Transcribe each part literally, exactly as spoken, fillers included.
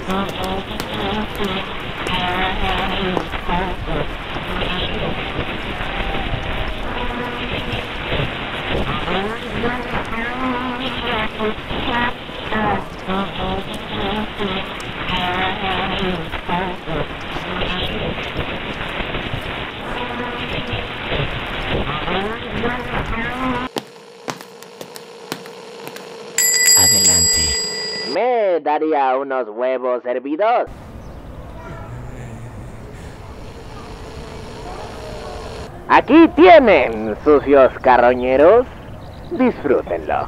Adelante. Me daría unos huevos hervidos. Aquí tienen, sucios carroñeros. Disfrútenlo.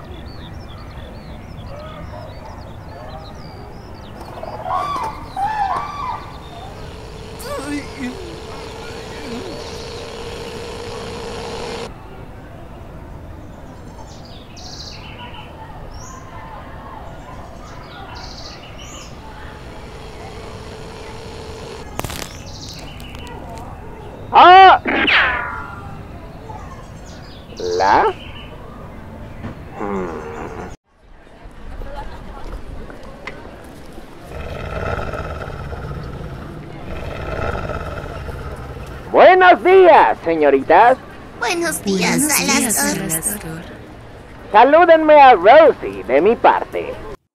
¡Ah! ¿La? Hmm. Buenos días, señoritas. Buenos días, Buenos días, Alastor. Alastor. Salúdenme a Rosie de mi parte.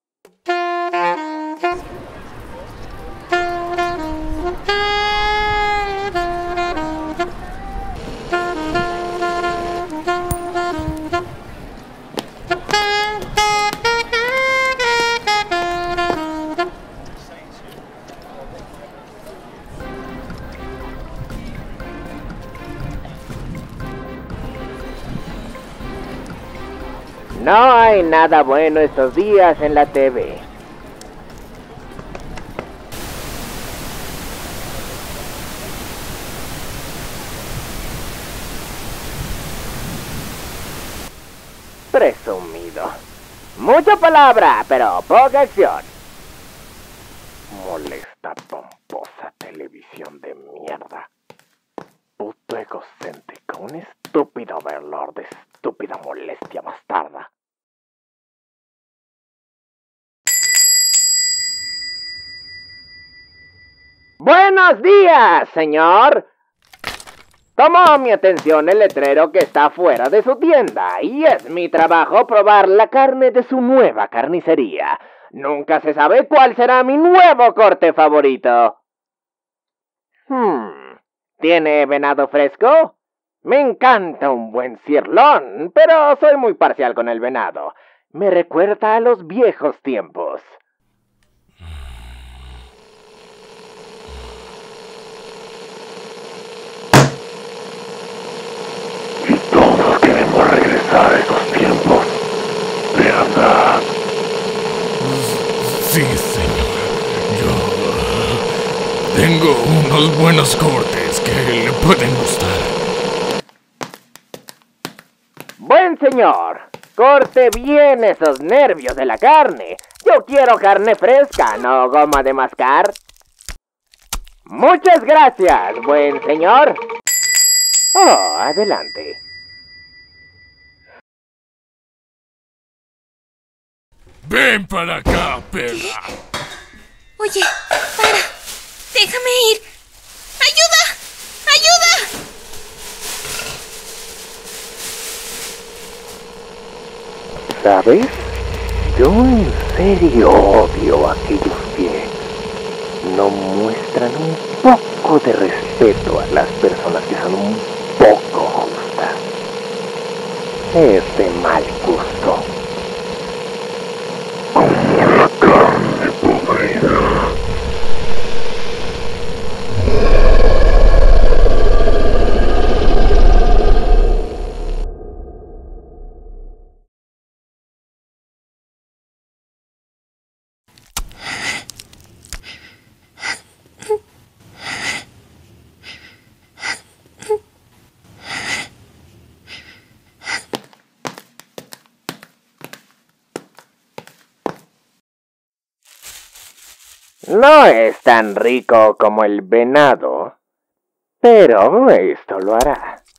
No hay nada bueno estos días en la T V. Presumido. Mucha palabra, pero poca acción. Molesta, pomposa televisión de mierda. Puto egocéntrico, un estúpido overlord de estúpida molestia bastarda. ¡Buenos días, señor! Tomó mi atención el letrero que está fuera de su tienda, y es mi trabajo probar la carne de su nueva carnicería. Nunca se sabe cuál será mi nuevo corte favorito. Hmm, ¿tiene venado fresco? Me encanta un buen cirlón, pero soy muy parcial con el venado. Me recuerda a los viejos tiempos. Todos queremos regresar a esos tiempos, ¿verdad? Sí, señor. Yo tengo unos buenos cortes que le pueden gustar. Buen señor, corte bien esos nervios de la carne. Yo quiero carne fresca, no goma de mascar. Muchas gracias, buen señor. Oh, adelante. Ven para acá, perra. Oye, para. Déjame ir. ¡Ayuda! ¡Ayuda! ¿Sabes? Yo en serio odio a aquellos que no muestran un poco de respeto a las personas que son un poco justas. Es de mal gusto. Como la carne podrida. No es tan rico como el venado, pero esto lo hará.